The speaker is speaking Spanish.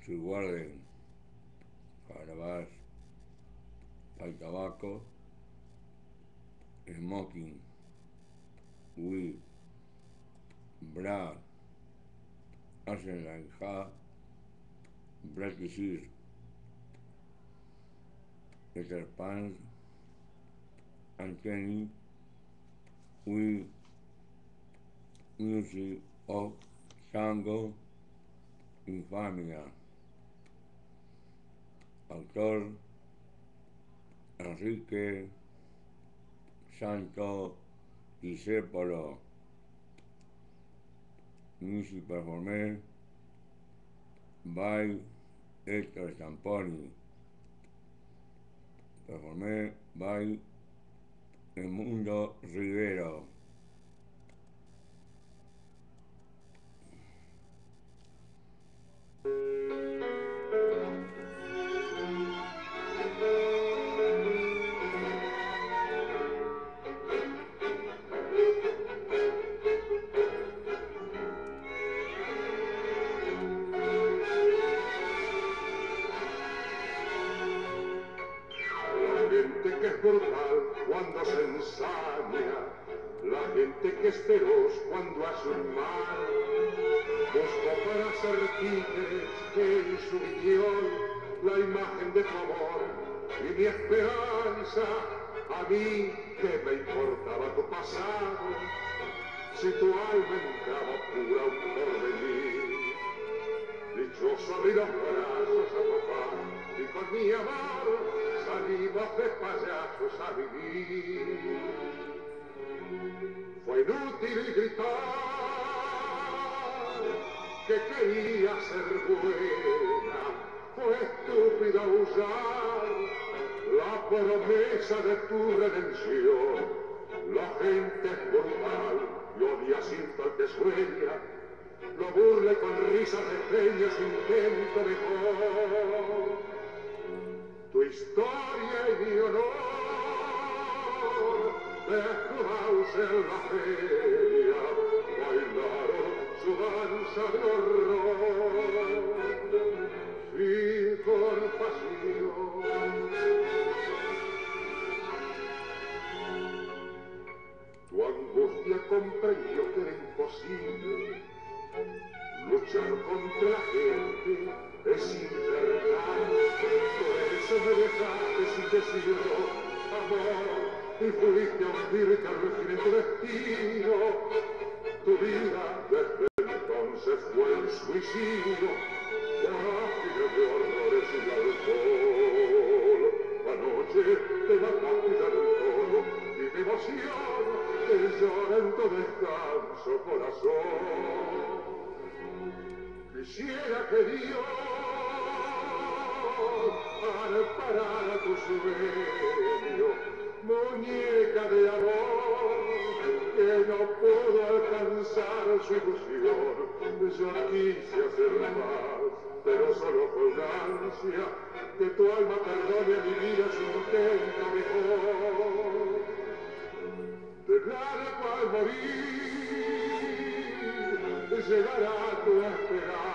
Churchwarden, Calabash, Pay Tabaco, Smoking, Weed, Brad, hacen la hija, Bratisir, Peter Pan, Anthony, We, Music of Tango, Infamia. Autor, Enrique, Santos, Discepolo. Music performance by Héctor Stamponi. Performance by Edmundo, Rivero. Que es brutal cuando se ensaña, la gente que es feroz cuando hace un mal, busco para ser títeres en su guión la imagen de tu amor y mi esperanza. A mí que me importaba tu pasado, si tu alma entraba pura un porvenir. Dichoso abrí los brazos a papá y con mi amor salimos de payasos a vivir. Fue inútil gritar que quería ser buena, fue estúpido usar la promesa de tu redención. La gente es brutal y odia siempre al que sueña, lo burla y con risas de peña su intento mejor. Tu historia y mi honor mezclados en la feria bailaron su danza de horror. Sí, con pasión. Tu angustia comprendió que era imposible luchar contra la gente es infernal. Por eso me dejaste sin decirlo, amor, y fuiste a hundirte al fin en tu destino. Tu vida desde entonces fue el suicidio, frágil de horrores y alcohol. Anoche te mataste del todo y mi emoción te llora en tu descanso, corazón. Quisiera que Dios amparara tu sueño, muñeca de amor, que no pudo alcanzar su ilusión. Yo quise hacer más, pero solo fue una ansia, que tu alma perdone a mi vida su intento mejor. De largo al morir llegará tu esperanza.